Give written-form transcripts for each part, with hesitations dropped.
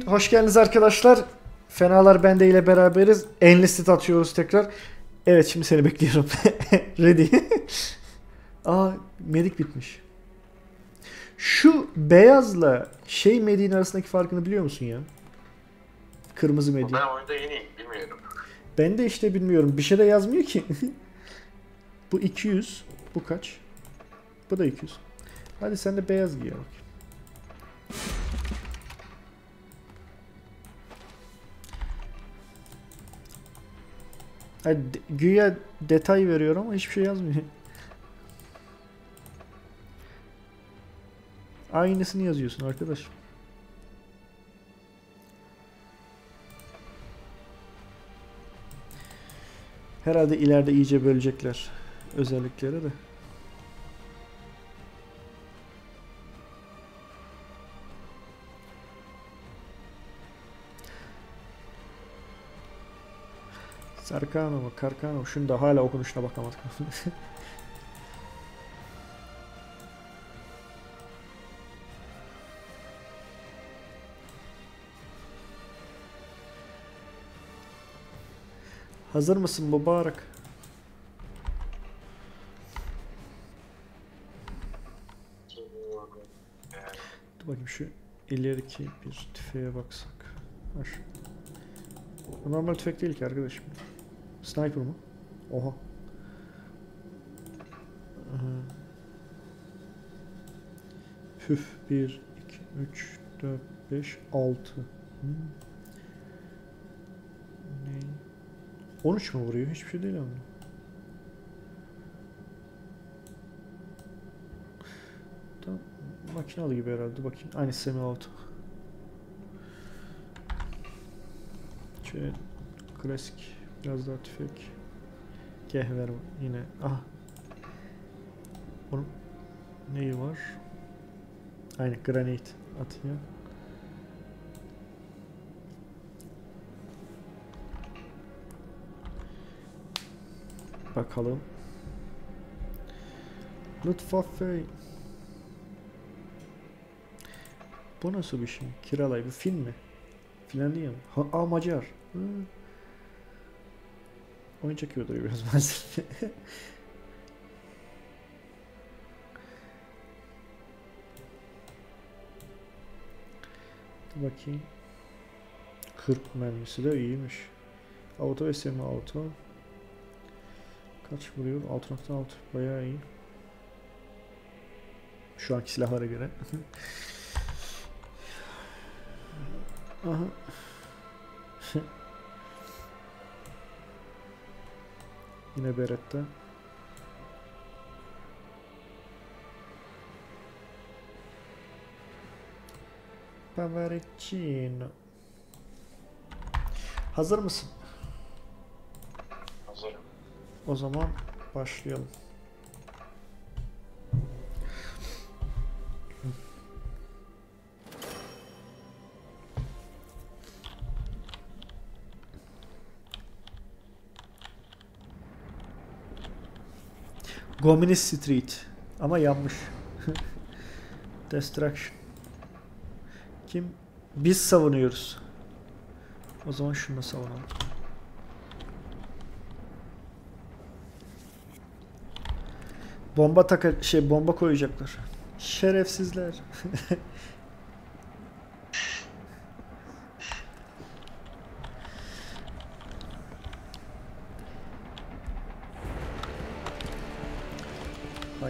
Hoş geldiniz arkadaşlar. Fenalar Bende ile beraberiz. Enlisted atıyoruz tekrar. Evet, şimdi seni bekliyorum. Ready. Aa, medik bitmiş. Şu beyazla mediğin arasındaki farkını biliyor musun ya? Kırmızı mediğin. Ben oyunda yeniyim, bilmiyorum. Ben de işte bilmiyorum. Bir şey de yazmıyor ki. Bu 200. Bu kaç? Bu da 200. Hadi sen de beyaz giy bak. Güya detay veriyor ama hiçbir şey yazmıyor. Aynısını yazıyorsun arkadaş. Herhalde ileride iyice bölecekler özellikleri de. Sarkano mu? Karkano mu? Şunu da hala okunuşuna bakamadık. Hazır mısın mübarek? Dur bakayım şu ileriki bir tüfeğe baksak. Var. Bu normal tüfek değil ki arkadaşım. Sniper mı? Oha. Püf 1, 2, 3, 4, 5, 6. Ne? 13 mu vuruyor? Hiçbir şey değil ama. Tam makinalı gibi herhalde. Bakayım. Aynı semi auto. Şöyle klasik. Biraz daha tüfek. Gehver yine. Aha. Onun neyi var? Aynı granit atıyor. Bakalım. Luftwaffe. Bu nasıl bir şey? Kiralay, bu film mi? Finlandiya mı? Ha, Macar. Hı. Oyun çekiyordur biraz maalesef. Bakayım. 40 mermisi de iyiymiş. Auto ve semi auto. Kaç vuruyor? 6.6. Bayağı iyi. Şu anki silahlara göre. Aha. Yine Beretta. Pavaricino. Hazır mısın? Hazırım. O zaman başlayalım. Gomini Street. Ama yanmış. Destruction. Kim? Biz savunuyoruz. O zaman şunu savunalım. Bomba bomba koyacaklar. Şerefsizler. Hay.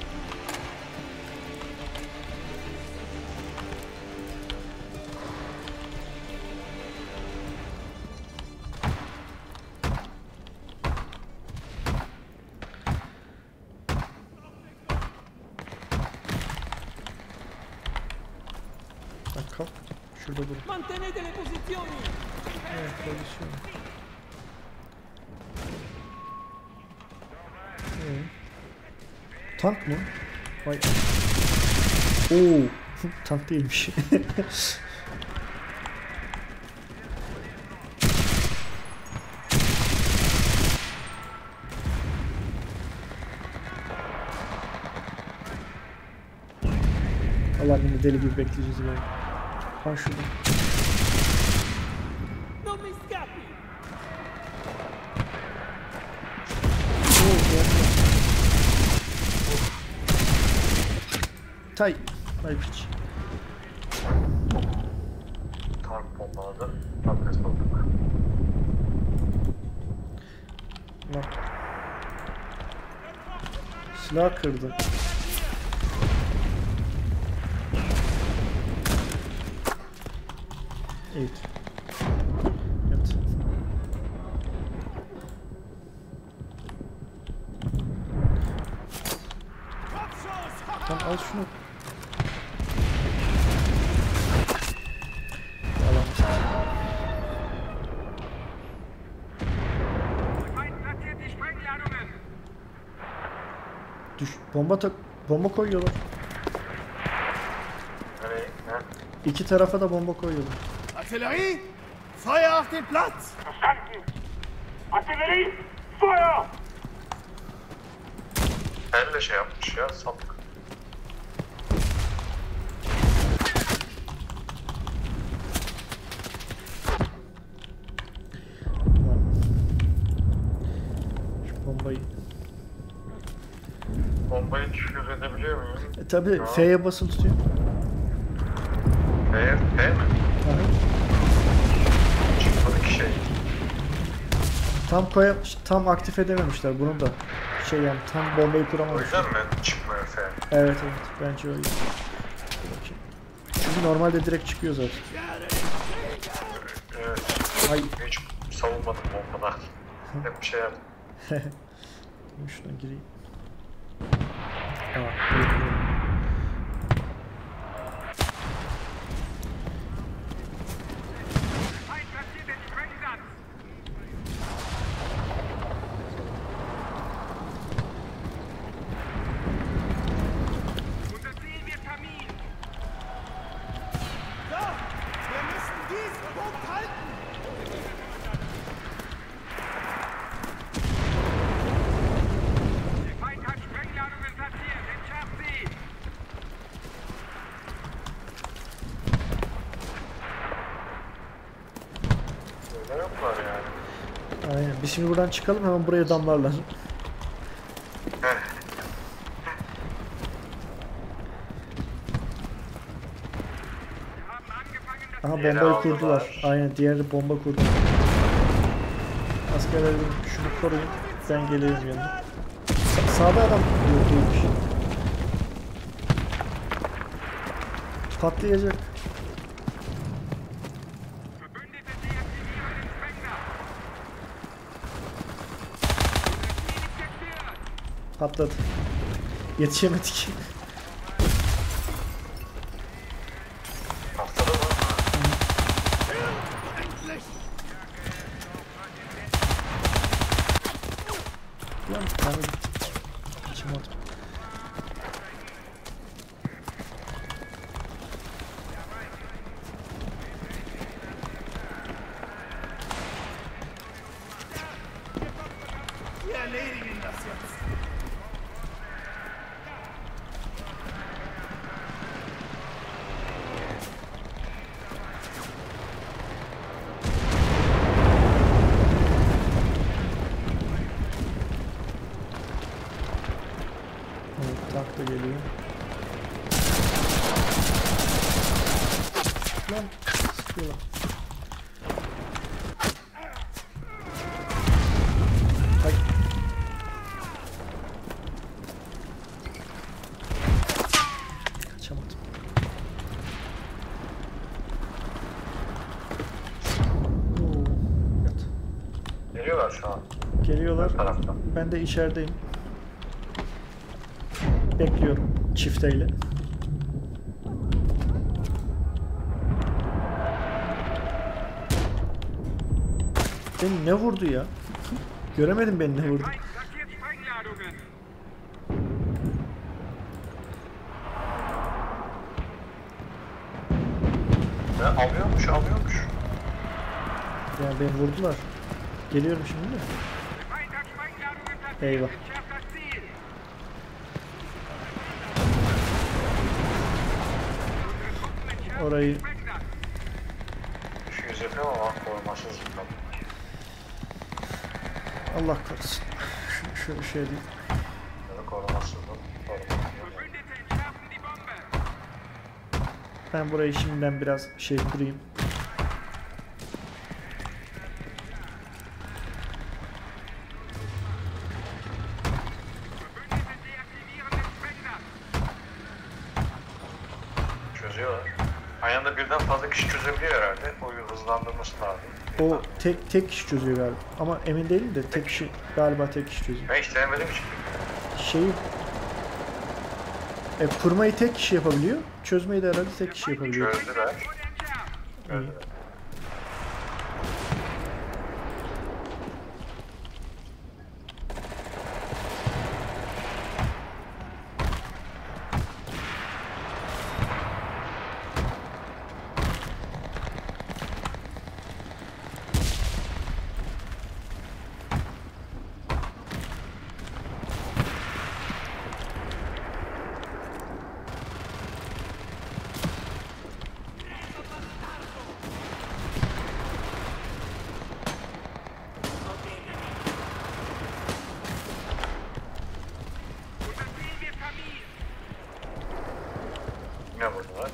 Kalk. Şurada dur. Mantenete le posizioni. Evet, pozisyon. Tank mı? Vay. Oo, tank değilmiş. Allah, yine deli gibi bekleyeceğiz böyle. Ha şurada. Tay piç. Tank bombaladı. Patates bulduk. Lan. Silah kırdı. Evet. Evet. Tamam al şunu. Alam. Düş. Bomba koyuyorlar. Nereye? Ne? İki tarafa da bomba koyuyorlar. Artillerie! Feuer auf den Platz! Verstanden! Artillerie! Feuer! Elle şey yapmış ya, sapık. Şu bombayı. Bombayı düşür edebiliyor muyum? Tabi Tamam. F'ye basılı tutuyor. P mi? Aha. Çıkmadı ki şey. Tam aktif edememişler bunu da. Şey yani tam bombayı O kuramamışlar. yüzden mi çıkmıyor F? Evet bence öyle. Dur bakayım. Çünkü normalde direkt çıkıyor zaten. Evet. Ay. Hiç savunmadım bombada. Hep bir şey yaptım. Şuna gireyim. Buyurun. So, wir müssen diesen Punkt halten! Der Feind hat Sprengladungen platziert. Entschärft sie! Öyle yaptılar yani. Aynen. Biz şimdi buradan çıkalım hemen buraya damlarlar. Wir haben angefangen, das Aha Yeri bombayı kurdular. aldılar. Aynen diğeri bomba kurdu. Askerlerim şunu koruyun. Ben geliyorum yanına. Sağda adam yokmuş. Patlayacak. Verbündete deaktivieren den Spengler. Unsere Ziel ist zerstört. Patladı. Yetişemedik. Haftada mı? Lan ben kaçamadım. Wir erledigen das jetzt! Evet, tank da geliyor. Lan sıkıyorlar. Ay. Kaçamadım. Oo, evet. Geliyorlar şu an. Geliyorlar. Ön taraftan. Ben de içerideyim. Bekliyorum çifteyle. Beni ne vurdu ya? Göremedim beni ne vurdu. Feind platziert Sprengladungen. Ne alıyormuş. Yani beni vurdular. Geliyorum şimdi de. Der Feind hat Sprengladungen platziert. Eyvah. Entschärft das Ziel. Unsere Truppen entschärfen Orayı den Spengler. Düz yapıyor ama korumasız yıkam. Allah korusun. Şöyle şey değil. Ya da korumasız mı? Verbündete entschärfen die Bombe. Ben burayı şimdiden biraz şey kurayım. Verbündete deaktivieren den Sprengler. Çözüyorlar. Aynı anda birden fazla kişi çözebiliyor herhalde. Oyun hızlandırması lazım. O tek kişi çözüyor galiba. Ama emin değilim de tek kişi galiba tek kişi çözüyor. Ben hiç denemedim hiç. Şeyi kurmayı tek kişi yapabiliyor. Çözmeyi de herhalde tek kişi yapabiliyor. Çözdüler. Und entschärft. Çözdüler. Unser Ziel wird vermieden. Yine vurdular.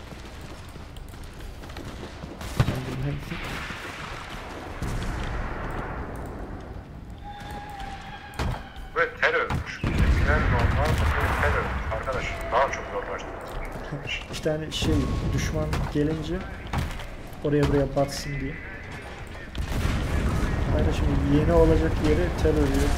Ve terörmüş. Bizimkiler normal bakıyor terör. Arkadaş daha çok zorlaştı. İşte hani şey düşman gelince oraya buraya batsın diye. Aynen şimdi yeni olacak yeri terör diyor.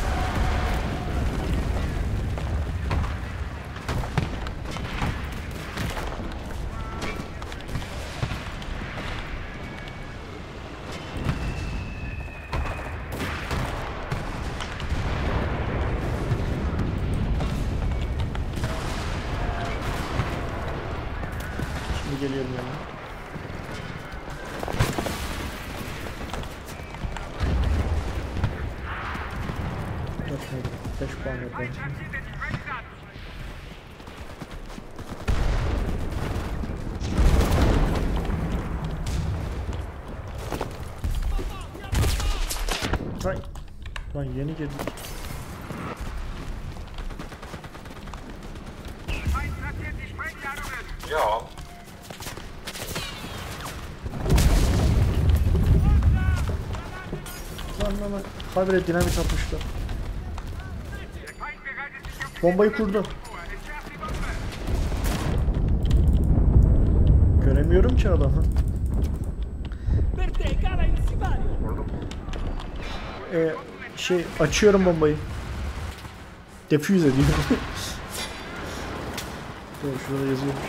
Şimdi geliyorum yanına. Dört mıydı? 5 puan yok bence. Platziert den Sprengsatz. Hay. Lan yeni girdik. Feind platziert die Sprengladungen. Ya Lan. Habire dinamit atmışlar. Der Feind bereitet sich auf die Bombayı kurdu. vor. Entschärft die Bombe. Göremiyorum ki adamı. Per te, cara il sipario! vurdum. Şey açıyorum bombayı. Defüze ediyor. Doğru şurada yazıyormuş.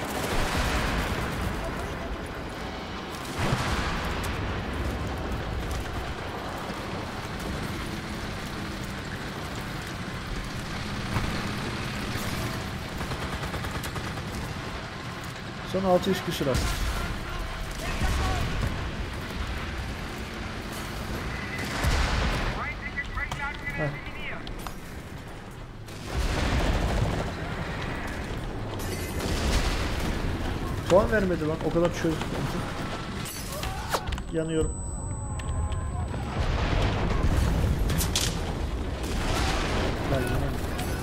Son 600 küsur aslında. Feindliche Sprengladungen eliminiert. Puan vermedi lan. O kadar çözdük. Yanıyorum. Ben yanıyorum.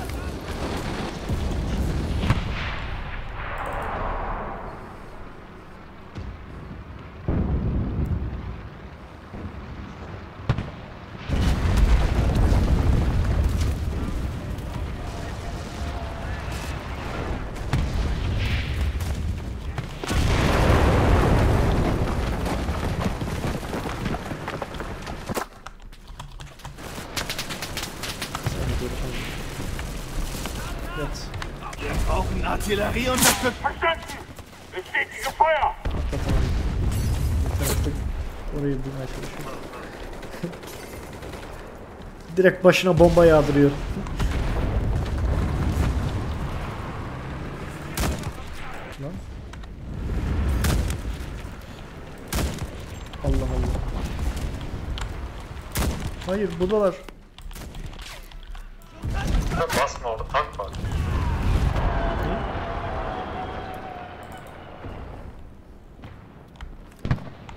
Jetzt. Wir brauchen Artillerieunterstützung! Verstanden. Bestätige Feuer. Kapatalım. Bir tarafta orayı bulmaya çalışıyor. Direkt başına bomba yağdırıyor. Lan. Allah Allah. Hayır buradalar. Basma orada tank var.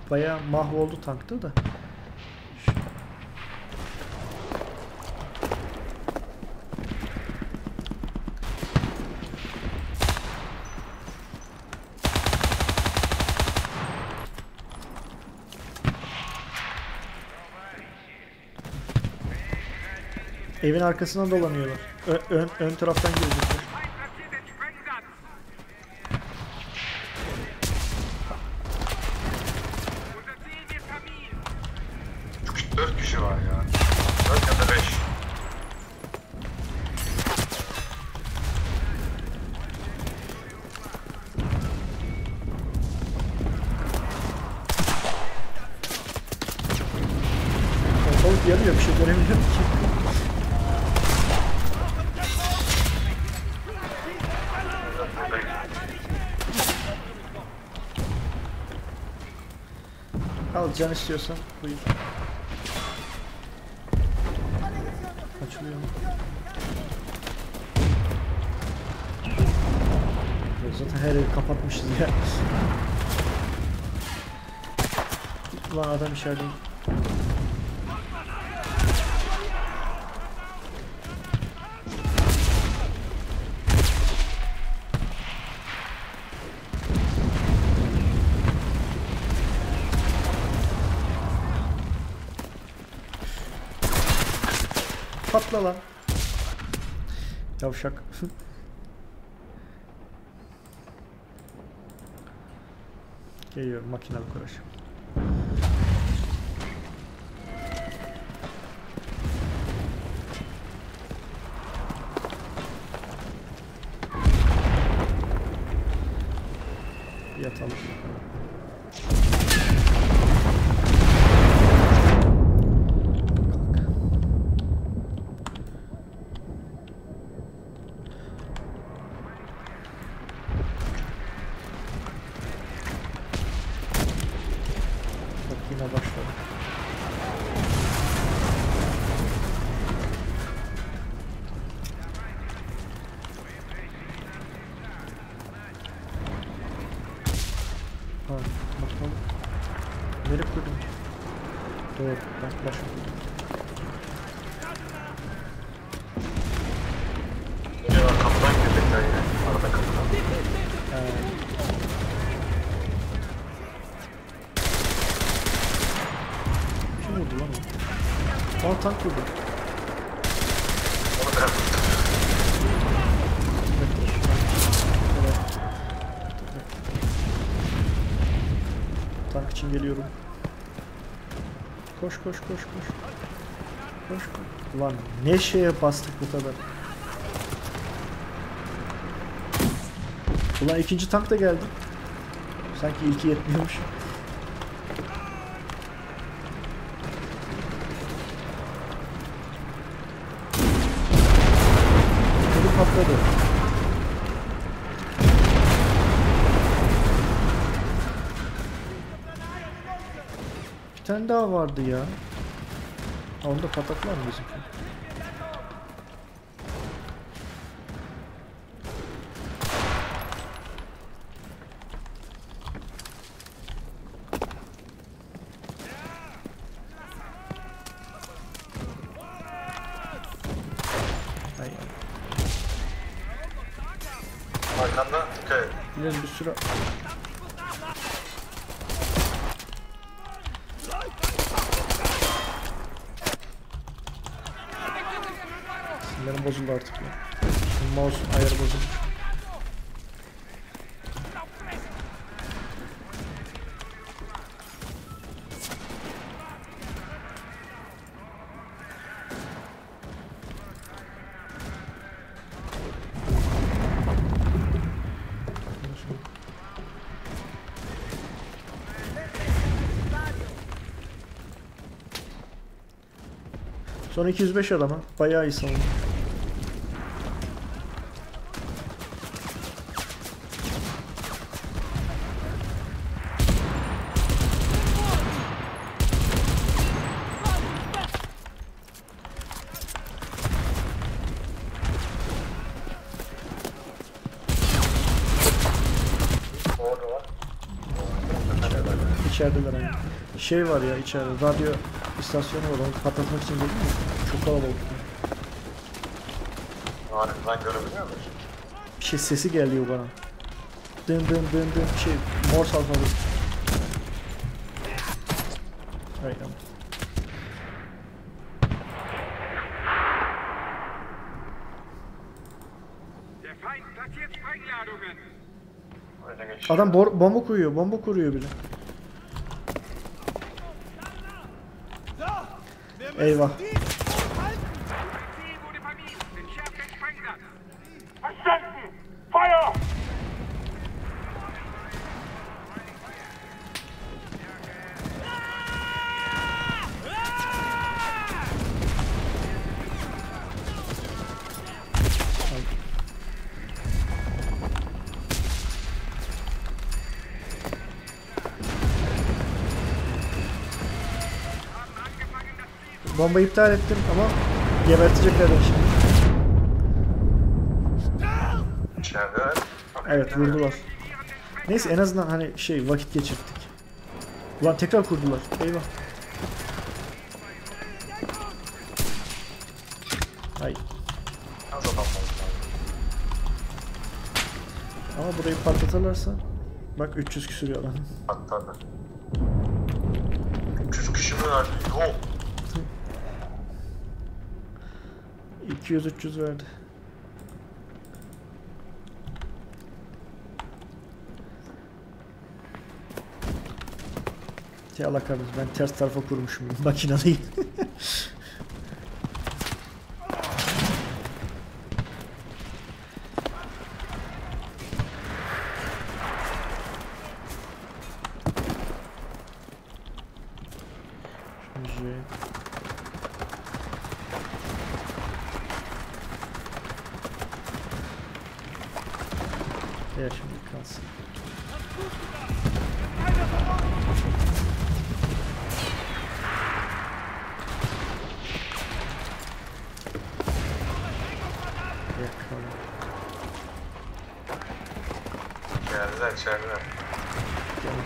bayağı mahvoldu tanktı da. Evin arkasından dolanıyorlar. Ön taraftan gelecekler. Ein platzierten Sprengsatz. Unser Ziel wird Tamil. Çünkü 4 kişi var ya. 4 ya da 5. Ortalık yanıyor, bir şey göremiyorum ki. Al can istiyorsan buyur. Açılıyor mu? Zaten her yeri kapatmışız ya. Ulan adam içeride. Patla lan. Yavşak. Geliyorum makinalı kuraş. Yatalım. Bak yine başladı. Ha, bakalım. Nereye koydum? Doğru, yaklaş. Ya kapıdan girecekler yine. Arada kapıdan. Kim vurdu lan o? Aa tank vurdu. Onu ben vurdum. Evet. Tank için geliyorum. Koş koş koş koş. Koş koş. Ulan ne şeye bastık bu kadar. Ulan ikinci tank da geldi. Sanki ilki yetmiyormuş. Biri patladı. Bir tane daha vardı ya. Ha, onu da pataklar mı bizimki? Ay, ay. Arkanda dikkat et. Biliyorum bir sürü... Sinirlerim bozuldu artık ya. Şu mouse'un ayarı bozuldu. Son 205 adama. Bayağı iyi savundu. içerideler hani. Şey var ya içeride, radyo istasyonu var, onu patlatmak için geldim mi? Çok kalabalık. Harbiden görebiliyor musun? Bir şey sesi geliyor bana. Dın dın dın dın şey, Morse alfabeti. Aynen. Der Feind platziert Sprengladungen. Öyle geç. Adam bomba kuruyor bile. So, wir Eyvah. müssen dies halten. Ziel wurde vermieden. Entschärft den Sprengsatz. Verstanden! Feuer! Bomba iptal ettim ama gebertecekler beni şimdi. İçeride. Evet, vurdular. Neyse en azından hani şey vakit geçirdik. Ulan tekrar kurdular. Eyvah. Ay. Az adam var. Ama burayı patlatırlarsa bak 300 küsür alan. Hatta da. 300 kişi mi verdi? Yok. 200-300 verdi. Ya Allah kahretsin, ben ters tarafa kurmuşum makinayı. Şimdi ya şimdi kalsın. Yakalım. Geldiler içeride. Gelin.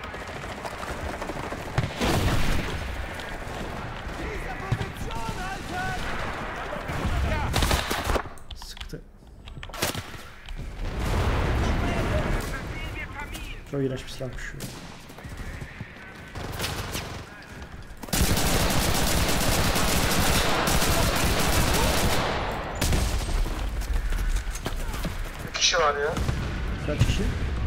Diese Position halten. Sıktı. Ziel wird vermieden. Çok iğrenç bir silahmış şu. Bir kişi var ya. Kaç kişi?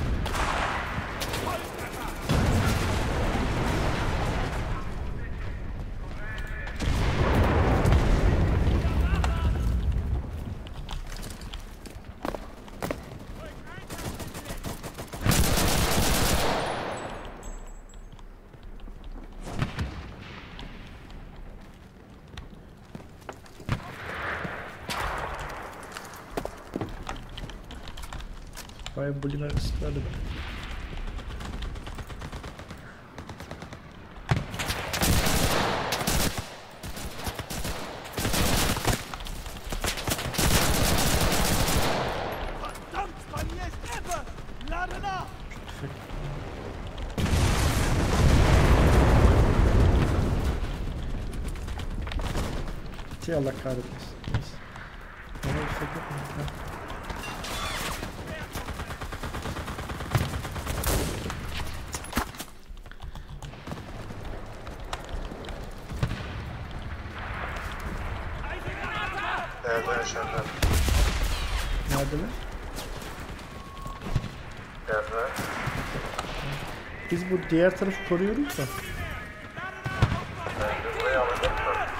Bayağı bulimer ısıtlardı ben. Verdammt, bei mir ist Ebbe. Lade nach. Şey Allah kahretmesin. Neyse. Bana bir şey yok mu? Ha. Geldiler içeride. Neredeler? Geldiler. Biz bu diğer tarafı koruyoruz da. Bence burayı alacaklar.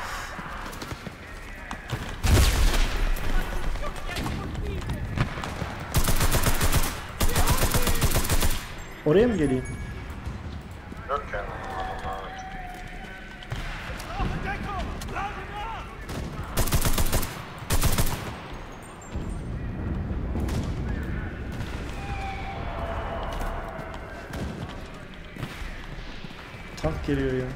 Oraya mı geleyim? Yok yani. Adamlar var. Brauche Deckung. Lade nach. Tank geliyor ya.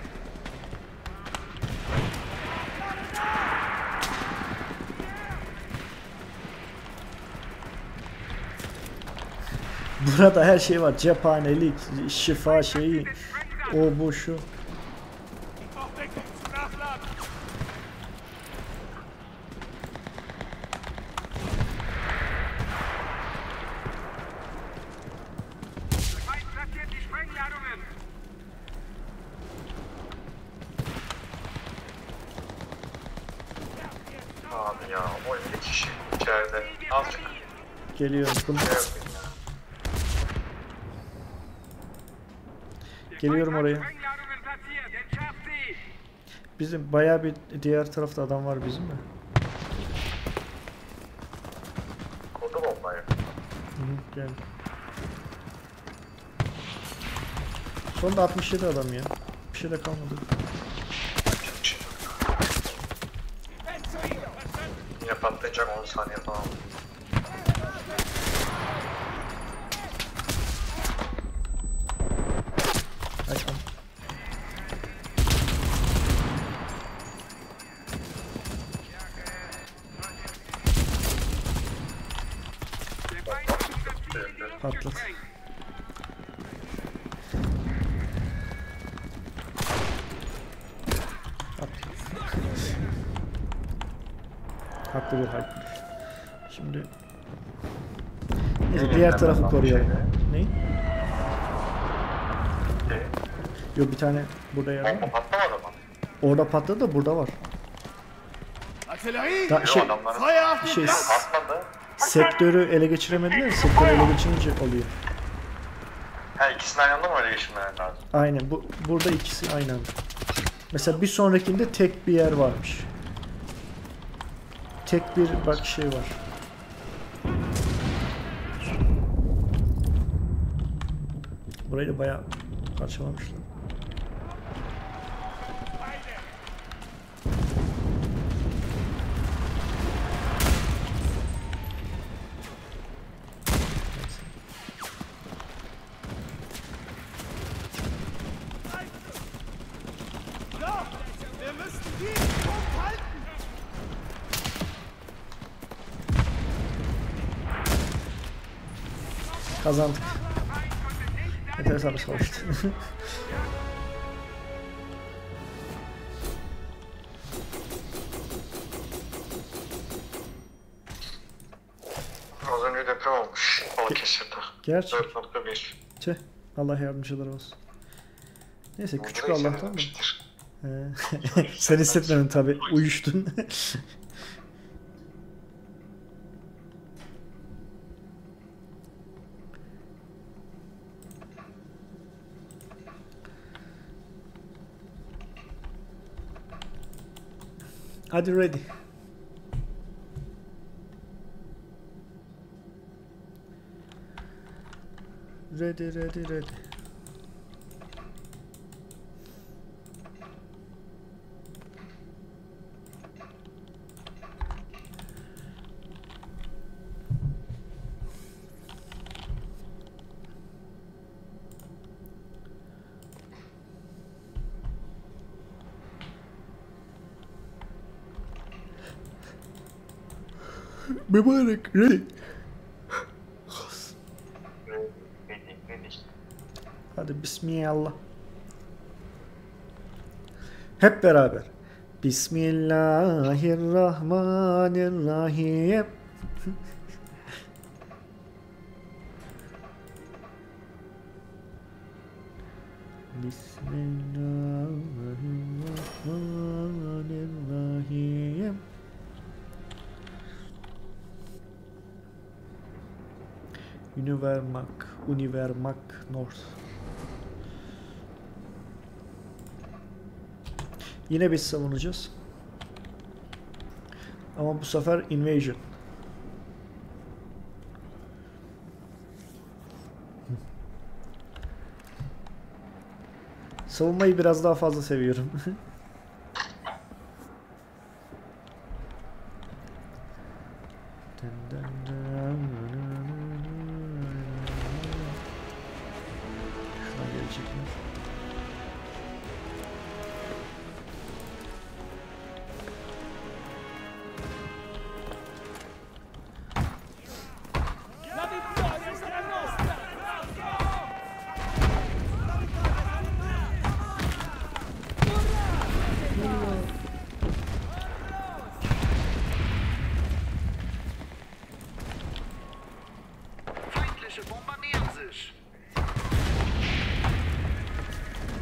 Burada her şey var. Cephanelik, şifa şeyi, O bu şu. Auf Deckung zum Nachladen. Der Feind platziert die Sprengladungen. Abi ya o 50 kişi içeride. Azıcık Geliyorum. Bunu... şey yapayım ya. Der Geliyorum Feind hat oraya. Sprengladungen platziert. Entschärft sie. Bizim bayağı bir diğer tarafta adam var bizim de. Kurdu bombayı. Hı hı, gel. Sonunda 67 adam ya. Bir şey de kalmadı. Yine patlayacak 10 saniye falan. Açmam. Der Feind hat unser Ziel in die Luft Patlat. gesprengt. Haklı bir hal. Şimdi neyse, diğer tarafı koruyalım. Ne? Yok, bir tane burada yer var. Bomba patlamadı mı? Orada patladı da burada var. Artillerie! Da, Yok şey, adamların Feuer auf den şey, Platz! patladı. sektörü ele geçiremediler. Sektörü ele geçirince oluyor. Ha ikisini aynı anda mı öyle geçirmeleri lazım? Aynen. Burada ikisi aynı anda. Mesela bir sonrakinde tek bir yer varmış. Tek bir bak şey var. Burayı da bayağı parçalamışlar. So, wir müssen diesen Punkt halten! Kazandık. Enteresan bir savaştı. Az önce deprem olmuş Balıkesir'de. Gerçi. 4.1. Tüh. Allah yardımcıları olsun. Neyse küçük Burada Allah'tan da. hissedilmiştir. Sen hissetmedin tabi. Uyuştun. Hadi ready. Ready. Mübarek ready. Hadi bismillah. Hep beraber. Bismillahirrahmanirrahim. Bismillahirrahmanirrahim. Univermak North. Yine biz savunacağız. Ama bu sefer invasion. Savunmayı biraz daha fazla seviyorum. Şuna gelecekler. La vittoria sarà nostra!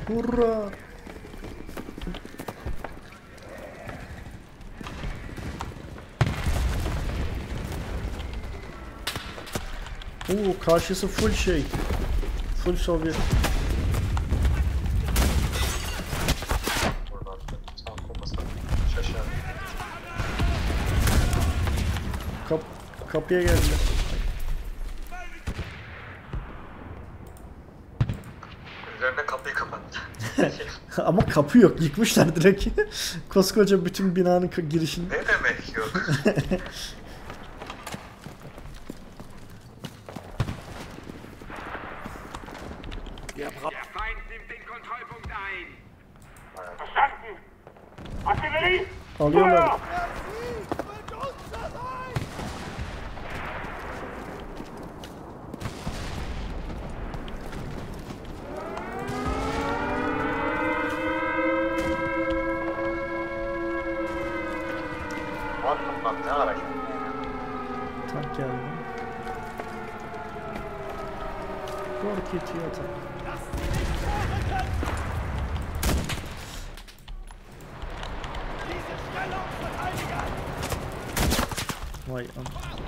Hurra. Oo, karşısı full şey. Full Sovyet. Buradan sağ kopasa şaşar. Kapıya geldi. Üzerine kapıyı kapattı. Ama kapı yok. Yıkmışlar direkt. Koskoca bütün binanın girişini. Ne demek yok? Der Feind nimmt den Kontrollpunkt ein. Verstanden! Artillerie! Alıyorlar. Der Sieg wird unser sein! Muhakkak lan ne ara geldi? Tank geldi. Korkitiyor tank. Lasst sie nicht vorrücken! Diese Stellung verteidigen! Vay am.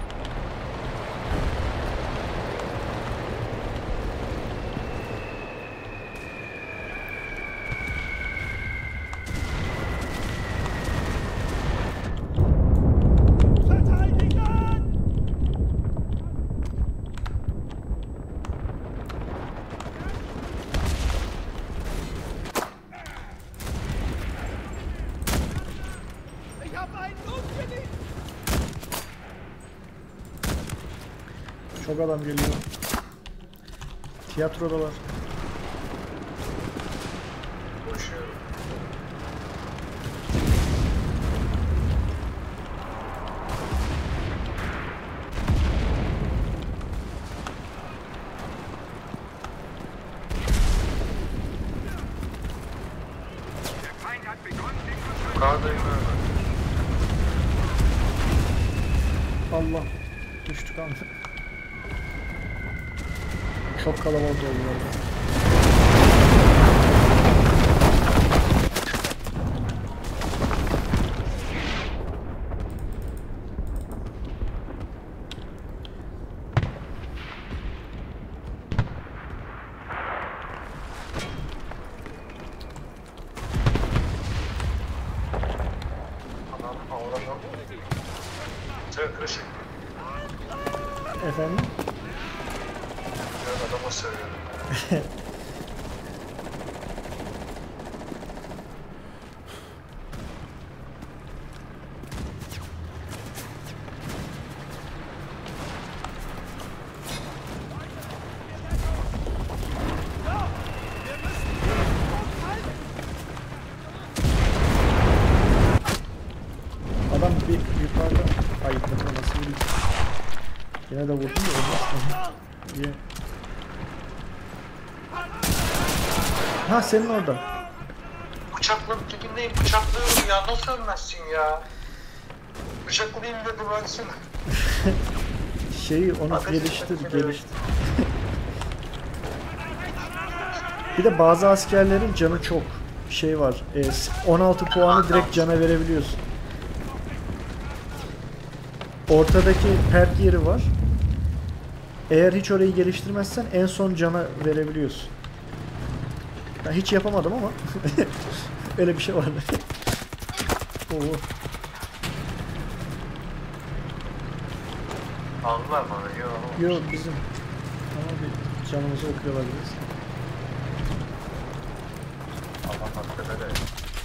Verteidigen! Ich habe einen umgelegt! Çok adam geliyor. Tiyatrodalar. Koşuyorum. Der Feind hat begonnen, den Kontrollpunkt Yukarıdayım ben. Allah. Düştük ama. Çok kalabalık oldular. Anam avradım. Sen kırışık. Efendim? Ben adama söylüyorum. Adam bir yukarıda. Ay bakın nasıl vuruyor. Yine de vurdum da olmaz. İyi. Ha senin orada. Bıçaklık dibindeyim, bıçaklıyorum ya. Nasıl ölmezsin ya? Bıçaklayayım dedim ölsün. Şeyi onu Ateş geliştir, etmek geliştir. Bir de bazı askerlerin canı çok. Şey var. 16 puanı direkt cana verebiliyorsun. Ortadaki perk yeri var. Eğer hiç orayı geliştirmezsen en son cana verebiliyorsun. Ben hiç yapamadım ama öyle bir şey vardı. Oo. Aldılar bana, yok. Yo bizim. Ama bir canımızı okuyorlar biz. Allah hakkı de.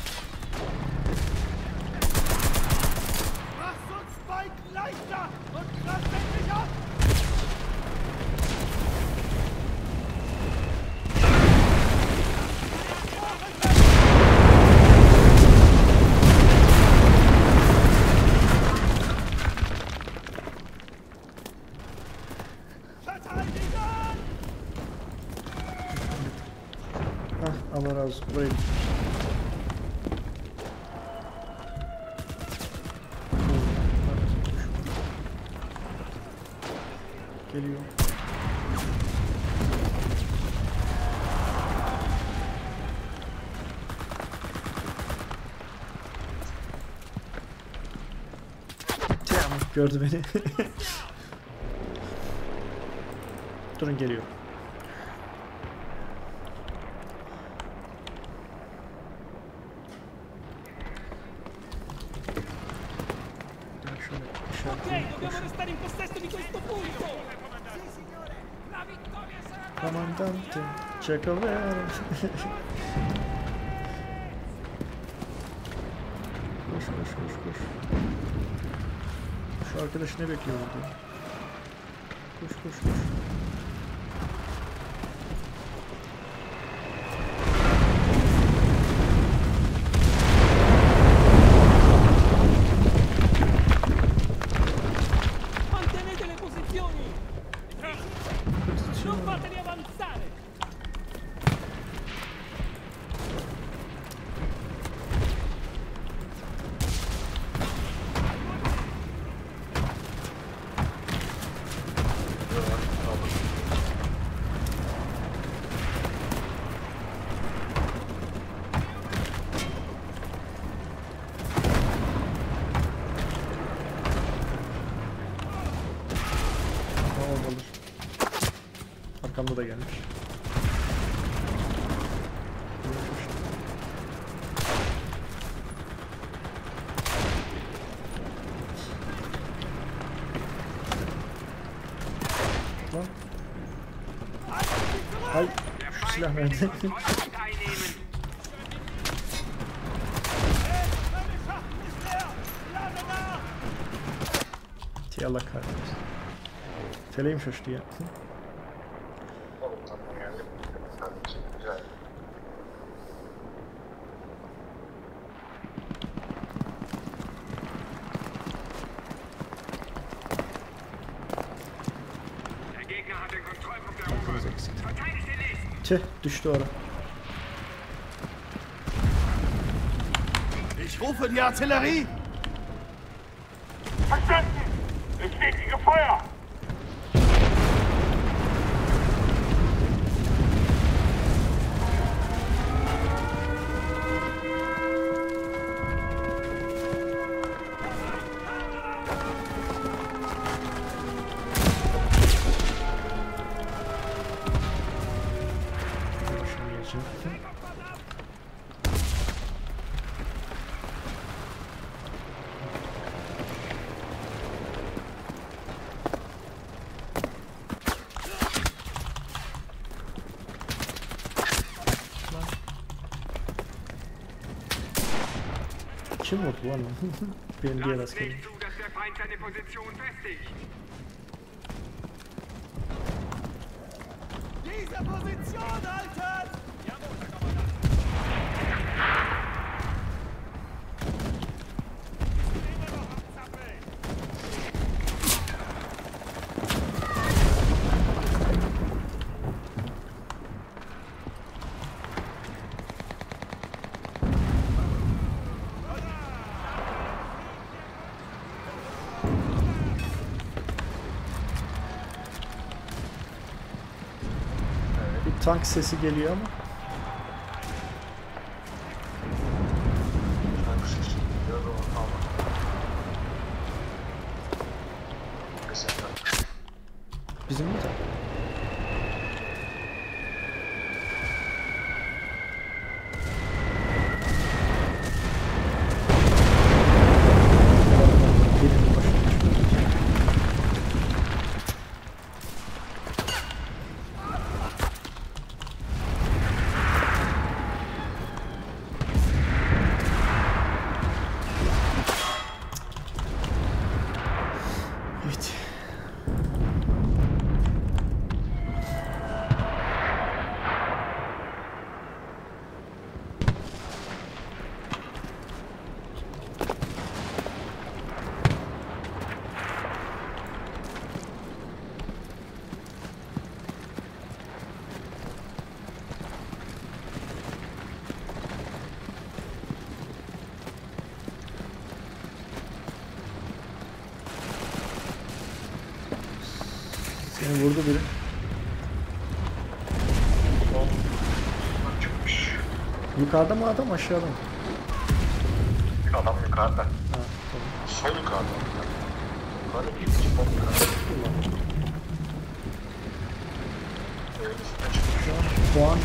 Mach's uns beiden leichter und lasst endlich ab! Verteidigen! Hah Allah razı olsun. Buraya gitmiş. Geliyor. gördü beni. Durun geliyor. Şöyle işaretleyeyim. Ok, dobbiamo restare in possesso di questo punto. Sì, signore. La vittoria sarà Comandante, Çakalver. Koş koş koş koş. Şu arkadaş ne bekliyor burada? Koş koş koş. Mantenete le posizioni. Non fateli avanzare. Olur. Arkamda da gelmiş. Lan. Ay, şu silah nerede? teilnehmen. Tey Allah kahretsin. Feleğim şaştı ya. Oğlum tamam yani. Sadece güzel. Der Gegner hat den Kontrollpunkt erobert. Arkamız eksik. Verteidigt den nächsten. Tüh, düştü ara. Ich rufe die Artillerie. Verstanden! Es steht Feuer! Şunu geçeyim. Kim vurdu lan? Benim diğer Lasst askerim. nicht zu, dass der Feind seine Position festigt. Diese Position halten. Immer noch am Zappeln. Bir tank sesi geliyor ama. Tank sesi geliyor da onu almadım. Mesela Bizim mi tank? Birinin başına düştü. Evet. Seni vurdu biri. bomba çıkmış. Yukarıda mı adam aşağıda mı? Adam yukarıda. Ha, tamam. Sol yukarıda. Yukarı bir iki bomba kaldı. Evin üstüne çıkmış. Şu an puan.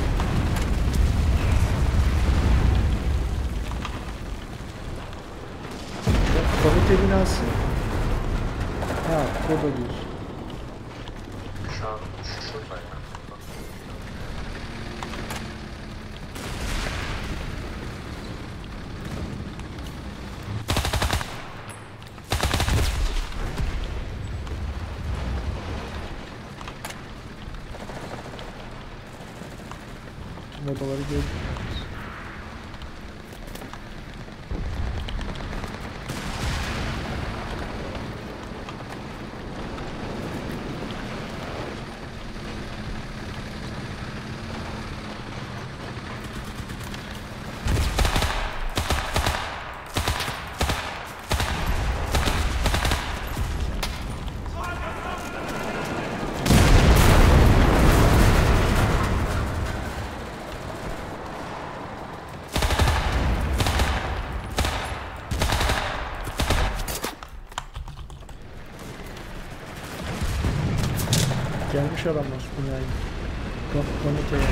Komite binası. Ha, burada değil. Şu an şurada ya. Modaları gördük. Gelmiş adamlar binaya. Komiteye.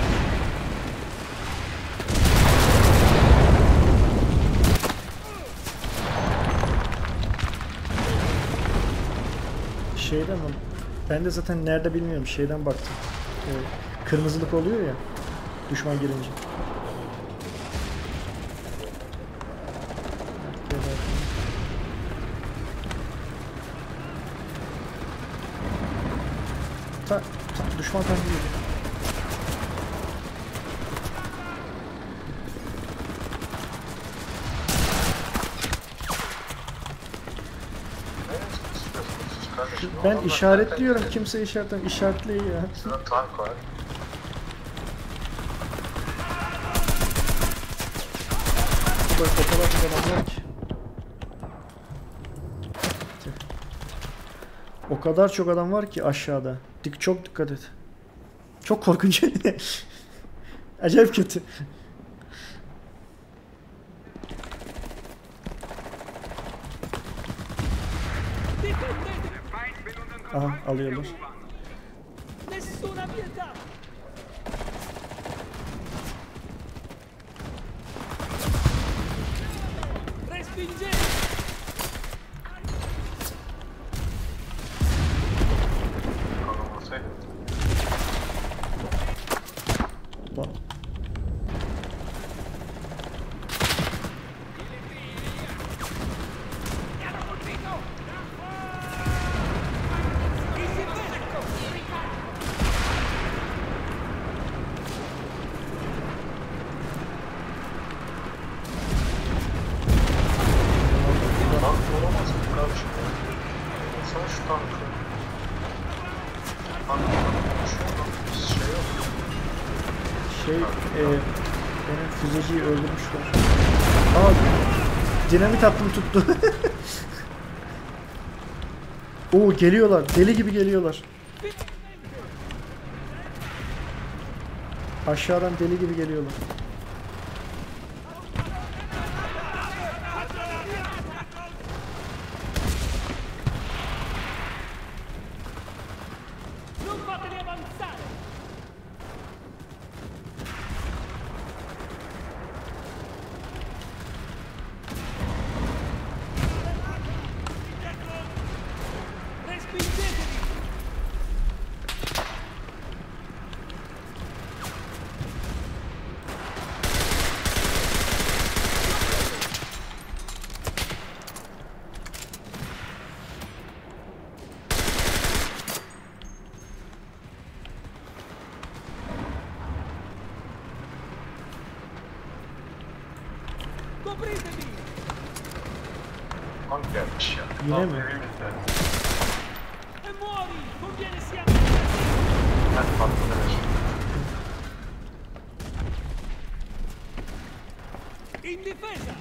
Şeyden mi? Ben de zaten nerede bilmiyorum. Şeyden baktım. Kırmızılık oluyor ya. Düşman girince. Düşman tankı geliyor. Ben işaretliyorum. Kimse işaretlemiyor. İşaretliyor ya. Şurada tank var. Bak o kadar çok adam var ki. O kadar çok adam var ki aşağıda. Çok dikkat et. Çok korkunç. Acayip kötü. Aha alıyorlar. Nessuna pietà! Respingete! Kalamasaydı. Bak. Tank olamaz mı kardeşim ya? İnsan şu tankı. Tankla konuşuyor da bir şey yok. Benim füzeciyi öldürmüşler. Aa, dinamit attım tuttu. Oo geliyorlar. Deli gibi geliyorlar. Aşağıdan deli gibi geliyorlar. Non fateli avanzare! Respingetevi! Copritevi! Tank gelmiş ya. Yine Tank mi? evimizde. E muori! Conviene sia... Ben patladı. In difesa!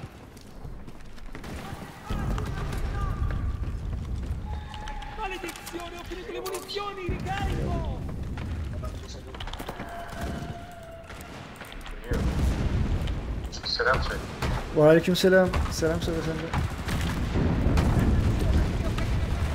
Maledizione! Ho finito le munizioni! Ricarico! Geliyor. Selam söyle. Aleykümselam. Selam söyle sen de.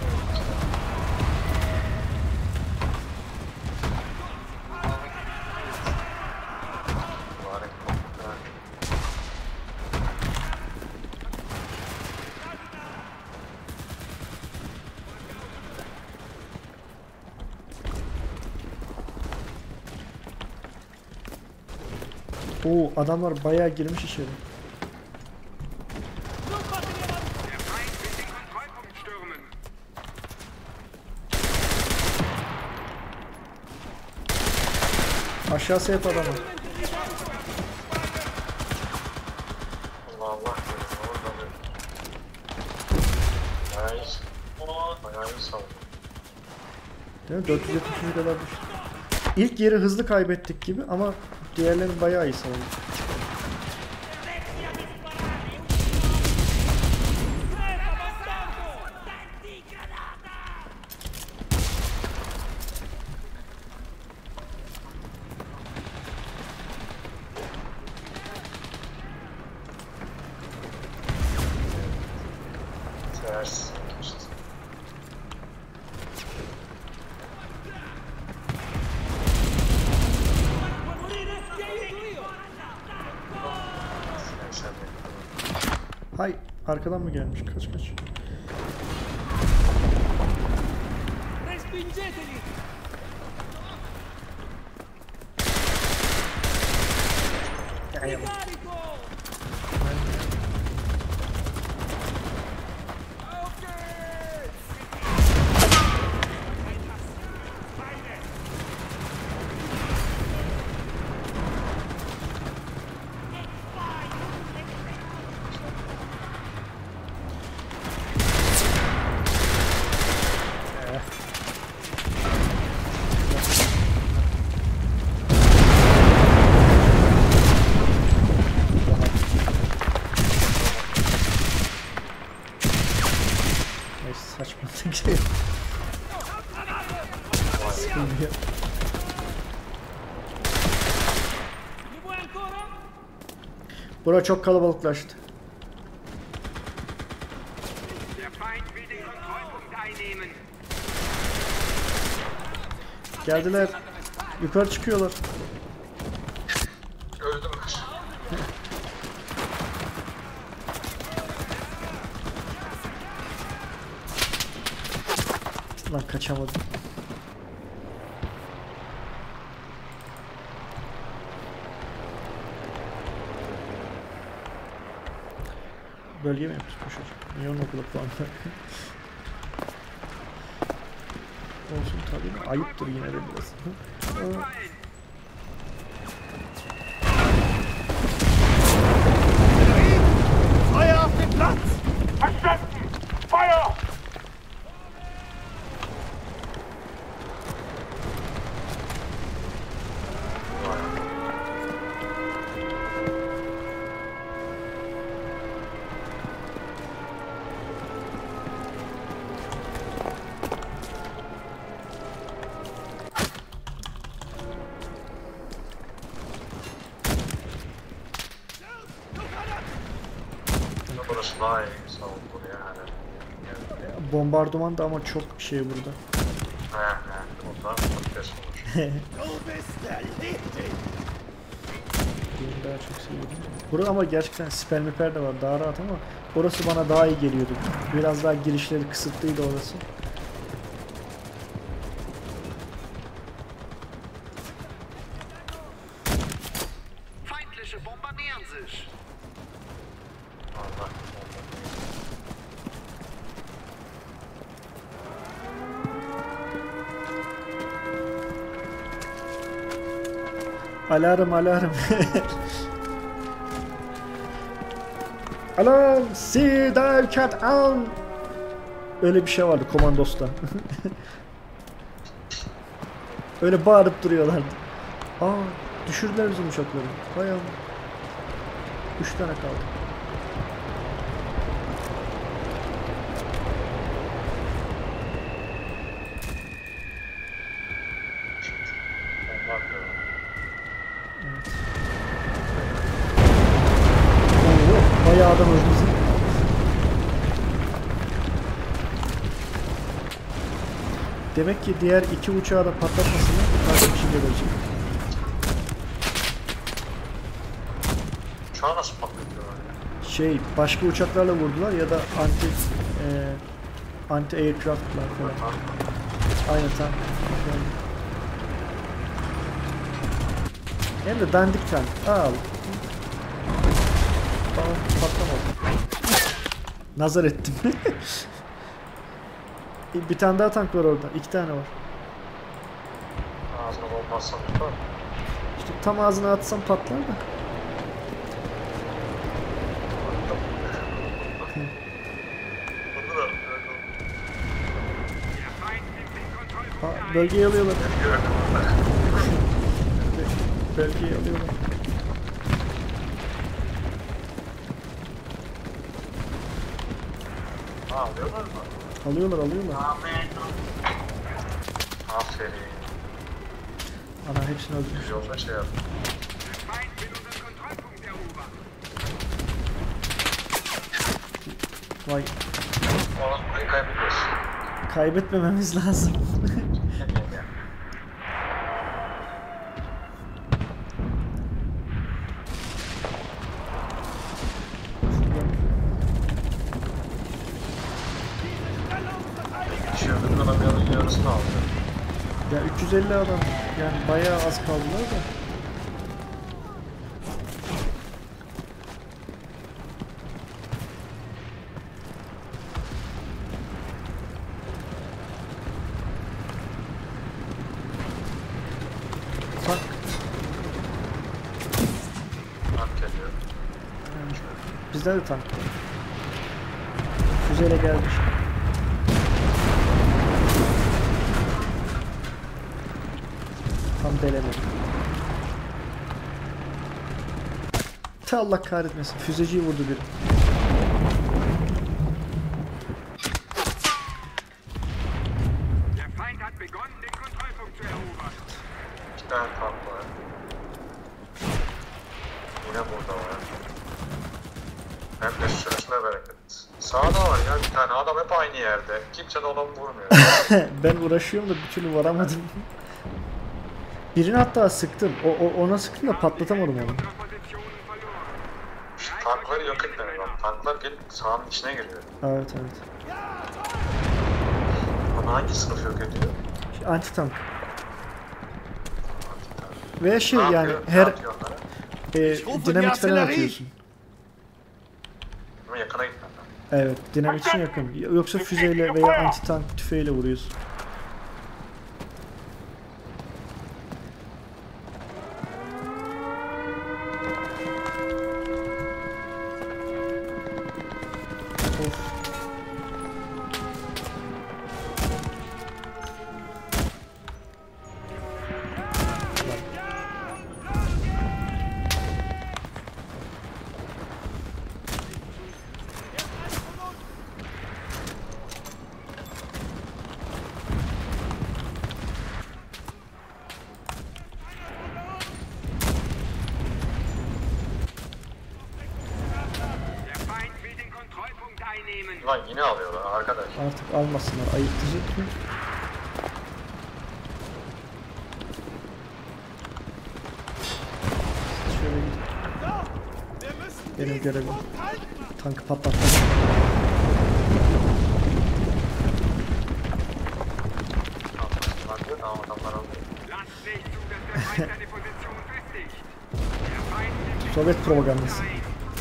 Oo, adamlar bayağı girmiş içeri. Der Feind will den Kontrollpunkt stürmen. Aşağısı hep adamlar. Allah Allah. Orada bir. Bayağı iyi. Bayağı iyi savundu. Değil mi? 473 kadar düştü. İlk yeri hızlı kaybettik gibi ama diğerlerini bayağı iyi savundu. Ters. İşte. Sen de. Hay, arkadan mı gelmiş? Kaç kaç. Respingeteli! Ricarico! Neyse, saçma şey. Sıkıntı yok. Mi vuoi ancora? Bura çok kalabalıklaştı. Der Feind will den Kontrollpunkt einnehmen. Geldiler. Yukarı çıkıyorlar. Öldüm. Lan kaçamadım. Bölge mi yapmış bu çocuk? Niye onun okula puan var? Olsun tabii. Ayıptır yine de biraz. Aa, Feuer auf den Platz! Verstanden! Feuer! Burası daha iyi savundu yani. bombardıman da ama çok şey burada. He. Ondan çok kesin olur. Du bist erledigt! Benim daha çok seviyordum. Burada ama gerçekten siper miper de var. Daha rahat ama orası bana daha iyi geliyordu. Biraz daha girişleri kısıtlıydı orası. Feindliche bombardieren sich. Allah. Alarm alarm. Alarm! Sie Cat an! Öyle bir şey vardı Komandos'ta. Öyle bağırıp duruyorlardı. Aa, düşürdüler bizim uçakları. Vay Allah. 3 tane kaldı. Onlar da. Oo, bayağı adam öldü bizim. Demek ki diğer iki uçağı da patlatmasını başka bir şey gelecek. Uçağı nasıl patlatıyorlar ya? Şey, başka uçaklarla vurdular ya da anti aircraft'lar falan. Aynen tam. Yani. Hem de dandik tank. Al. patlamadı. Nazar ettim. Bir tane daha tank var orada. 2 tane var. Ağzına bombasam tutar. İşte tam ağzına atsam patlar da. Bunu da Aa, bölgeyi alıyorlar. gördüm. Bölgeyi alıyorlar. Alıyorlar mı? Alıyorlar. Aferin. Ana hepsini öldürmüş. Yolda şey yap. Der Feind will unseren Kontrollpunkt erobern. Vay. Oğlum burayı kaybediyoruz. Kaybetmememiz lazım. Şurada kalabalığın yarısını aldı. Ya 350 adam. Yani bayağı az kaldılar da. Tank. Tank geliyor. Bizde de tank var. Füzeyle gelmiş. Tam delemedim. Allah kahretmesin. Füzeciyi vurdu biri. Der Feind hat begonnen, den Kontrollpunkt zu erobern. 2 tane tank var. Yine burada var. Hem de sürüsüne bereket. Sağda var ya bir tane adam hep aynı yerde. Kimse de ona vurmuyor. Ben uğraşıyorum da bir türlü varamadım. Birini hatta sıktım. Ona sıktım da patlatamadım onu. Unsere Positionen verloren. Şu tankları yok etmemek lazım. Tanklar gelip sahanın içine giriyor. Evet. Ama hangi sınıf yok ediyor? Anti tank. Ve şey Ne yani yapıyor? Ne her atıyor onlara? dinamit falan atıyorsun. Ama yakına gitmem lazım. Evet, dinamit için yakın. Yoksa füzeyle veya anti tank tüfeğiyle vuruyorsun. Of. Der Feind will den Kontrollpunkt einnehmen. Lan yine alıyorlar arkadaş. Artık almasınlar. Ayıktıracak mı? Şöyle gidin. Wir müssen Benim diesen görevim. Punkt halten. Tankı patlatmak. Tanklar diyor da adamlar alıyor. Lasst nicht zu, dass der Feind seine Position festigt. Der Feind nimmt den Sovyet propagandası. ein.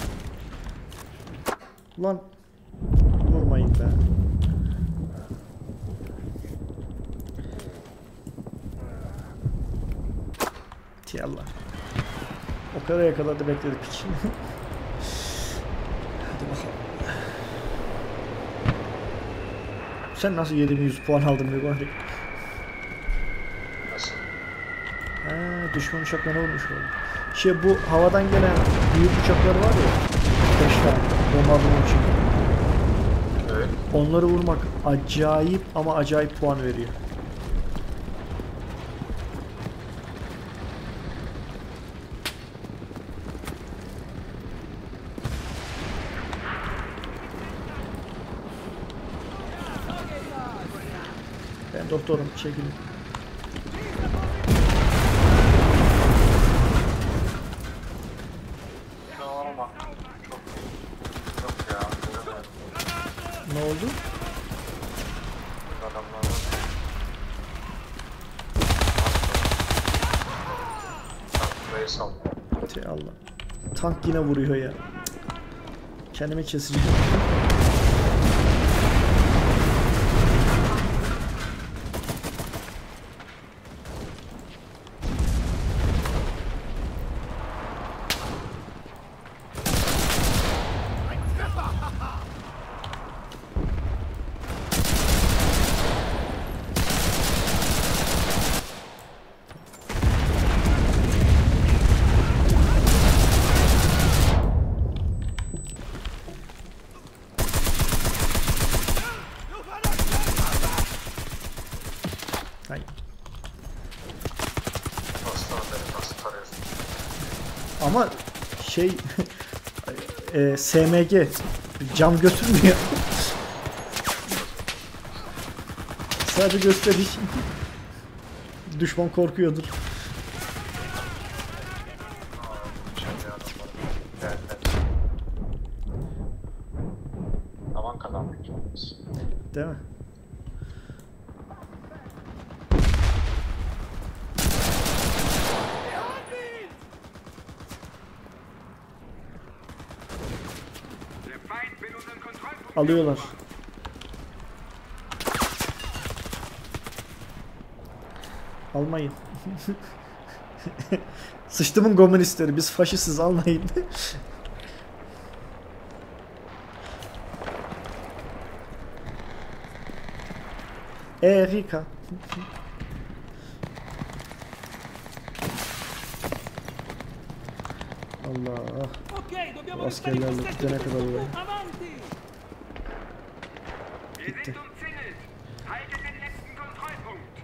Ulan vurmayın be. Allah. O kadar kadar da bekledik. Hadi bakalım. Sen nasıl 7100 puan aldın be bari? Nasıl? Ha, düşman uçaklarına vurmuş oldu. Şey bu havadan gelen büyük uçaklar var ya. 5 tane bombardıman uçağı. Evet. Onları vurmak acayip ama acayip puan veriyor. Ben doktorum, çekilin. Şu an ama çok yok ya. göremedim. Ne oldu? Adamlar var. Tank burayı sallıyor. Allah. Tank yine vuruyor ya. Kendimi keseceğim. Hayır. Aslan beni nasıl tarıyorsun? Ama şey SMG cam götürmüyor. Sadece gösteriş. Düşman korkuyordur. Aman kazandık. Değil mi? Der Feind will unseren Kontrollpunkt. Alıyorlar. Almayın. Sıçtımın komünistleri. Biz faşistiz, almayın. Rika. Allah. Ok, dobbiamo Askerlerle restare in gidene possesso kadar di oraya. questo punto. Avanti! Wir sind umzingelt. Haltet den letzten Kontrollpunkt.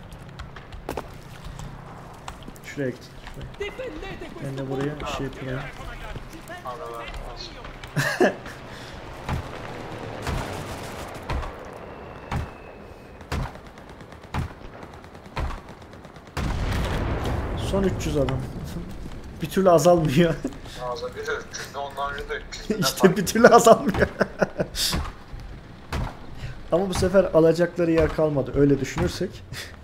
Şuraya git. Şuraya. Difendete Ben questo de punto! buraya şey yapayım. Aralar az. Son 300 adam. Bir türlü azalmıyor. Ağza biri 300'de ondan biri de 300'de. İşte bir türlü azalmıyor. Ama bu sefer alacakları yer kalmadı. Öyle düşünürsek.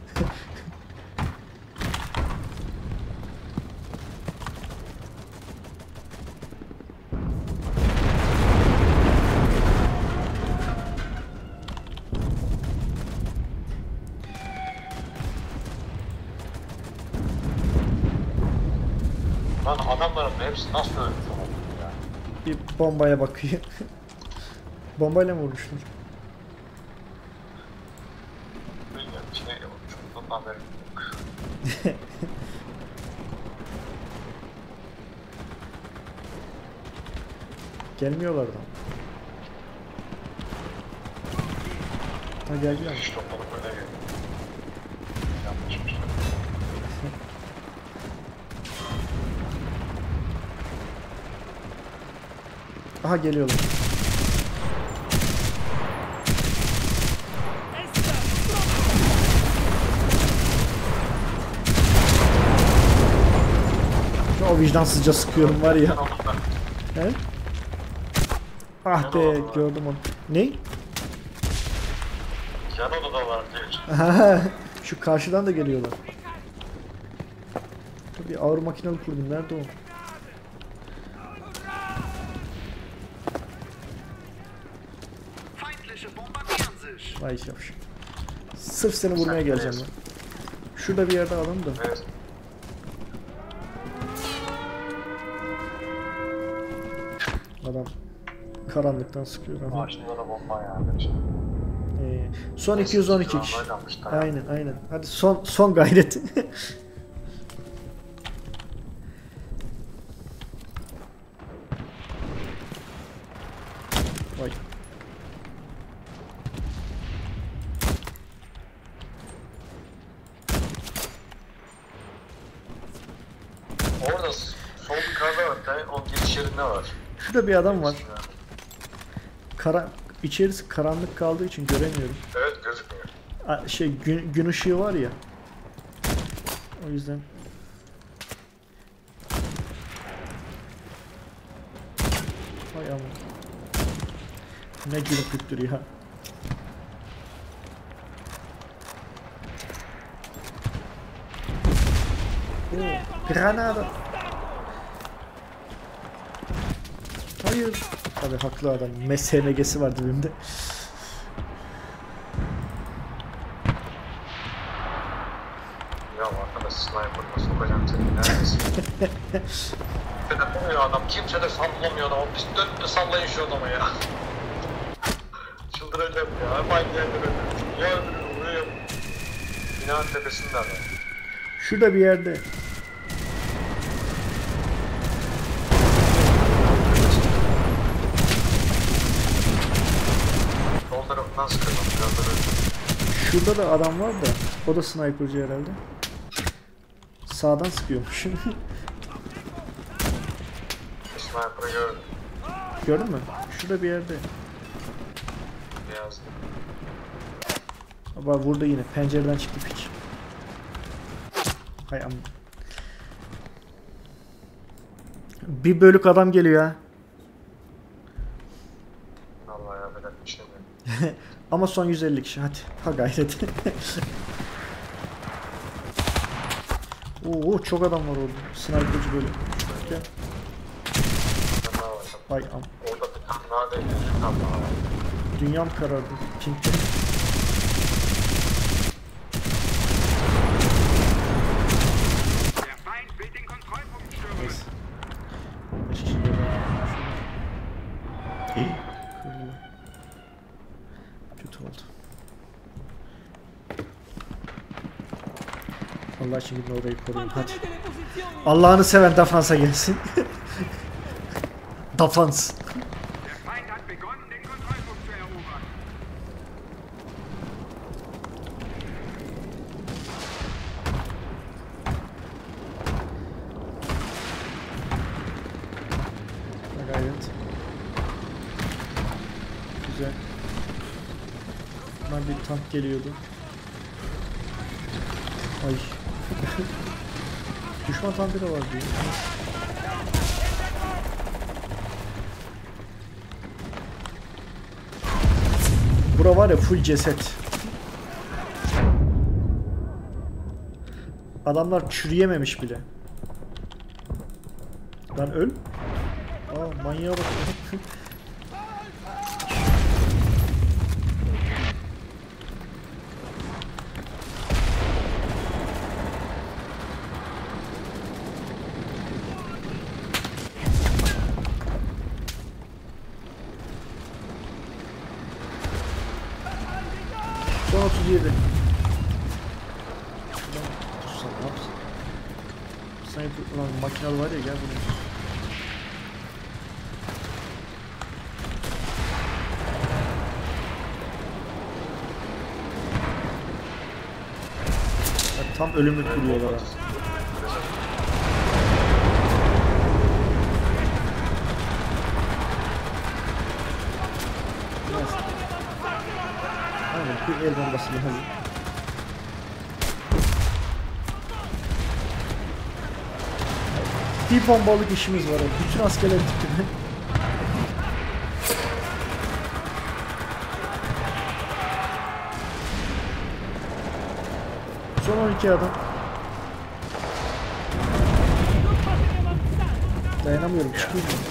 Lan adamların hepsi nasıl ölmüş oldu ya? Bir bombaya bakıyor. Bombayla mı vurmuşlar? Bilmiyorum içine olmuş. Bundan haberim yok. Gelmiyorlar da. Ha geldiler. Hiç topladık öyle geliyor. Yanlışmış. Aha geliyorlar. O vicdansızca sıkıyorum var ya. He? Ah be gördüm onu. Ne? Yan odada var diyor. Aha, şu karşıdan da geliyorlar. Bir ağır makinalı kurdum. Nerede o? Feindliche bombardieren sich. Vay yavşak. Sırf seni vurmaya geleceğim lan. Şurada bir yerde alalım da. Evet. Adam karanlıktan sıkıyor ama. Maaşlılara bomba yani. Son 212 kişi. Oynamışlar. Aynen. Hadi son gayret. Vay. Orada sol yukarıda o giriş yerinde var. Şurada bir adam var. İçerisi karanlık kaldığı için göremiyorum. Evet gözükmüyor. Şey gün ışığı var ya. O yüzden. Vay aman. Ne gürültüdür ya. Granada. Hayır. Tabii haklı adam. SMG'si var dibimde. Ya arkadaş sniper'la sokacağım seni neredesin? Yapamıyor adam. Kimse de sallamıyor adamı. Biz dönüp sallayın şu adamı ya. Çıldıracağım ya. Hep aynı yerde böyle. Ya öbürü vuruyor. Binanın tepesinde adam. Şurada bir yerde. Sol tarafından sıkıyorum. Biraz da böyle. Şurada da adam var da. O da sniperci herhalde. Sağdan sıkıyormuş. Sniper'ı gördüm. Gördün mü? Şurada bir yerde. Beyaz. Bak vurdu yine. Pencereden çıktı piç. Hay am. Bir bölük adam geliyor ha. Vallahi ya böyle bir şey değil. Ama son 150 kişi. Hadi. Ha gayret. Oo çok adam var orada. Sniperci böyle. Gel. Ben daha var. Ay am. Orada bir tane daha değil. Bir tane daha var. Dünyam karardı. Pink'te. Der Feind will den Kontrollpunkt stürmen. Neyse. 5 kişi geliyor. Kırıldı. Kötü oldu. Allah için gidin orayı koruyun. Hadi. Mantenete le posizioni. Allah'ını seven defansa gelsin. Defans. Der Feind hat begonnen, den Kontrollpunkt zu erobern. Gayret. Güzel. Bundan bir tank geliyordu. Ay. Düşman tankı da var diyor. Bura var ya full ceset. Adamlar çürüyememiş bile. Lan öl. Aa manyağa bak. Son 37. Şuradan tutsam ne yapsın? Sniper ulan makinalı var ya gel buraya. Bak, tam ölümlük vuruyorlar ha. Neyse. Aynen bir el bombası lazım. Bir bombalık işimiz var. Bütün askerler gitti. Son 12 adam. Dayanamıyorum. Çıkayım mı?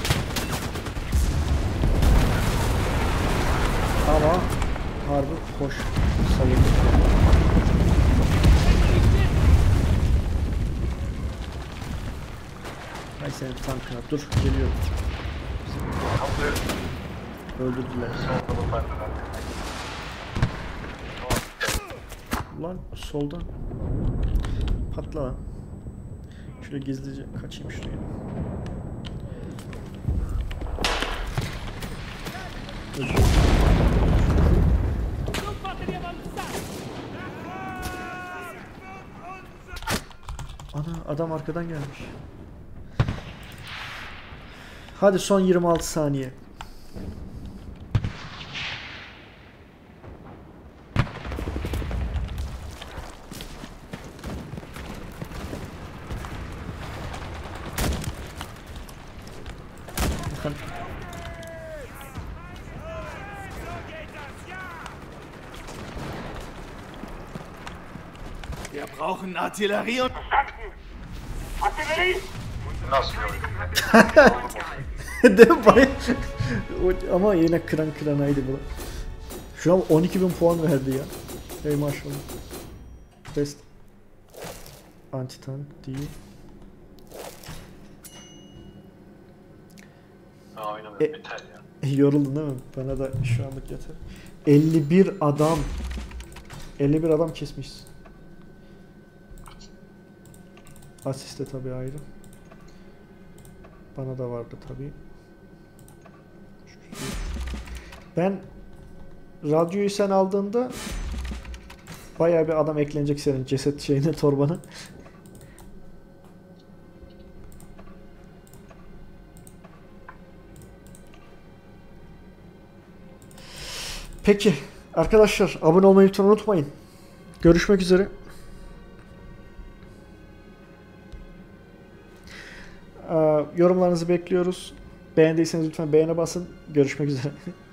Ama harbi hoş. Savunduk. Ay senin tankına. Dur geliyorum. Öldürdüler. Ulan soldan. Patla lan. Şöyle gizlice kaçayım şuraya. Öldü. Non fatevi avanzare. Ana adam arkadan gelmiş. Hadi son 26 saniye. Bakın. Wir brauchen Artillerie und... Verstanden! Artillerie! Nasıl bir oyun? Değil mi? Ama yine kıranaydı bu. Şu an 12.000 puan verdi ya. Ey maşallah. Best anti-tank değil. Aynen yeter ya. Yoruldun değil mi? Bana da şu anlık yeter. 51 adam. 51 adam kesmişsin. Asiste tabii ayrı. Bana da vardı tabii. Ben radyoyu sen aldığında bayağı bir adam eklenecek senin ceset şeyine, torbana. Peki arkadaşlar, abone olmayı lütfen unutmayın. Görüşmek üzere. Yorumlarınızı bekliyoruz. Beğendiyseniz lütfen beğene basın. Görüşmek üzere.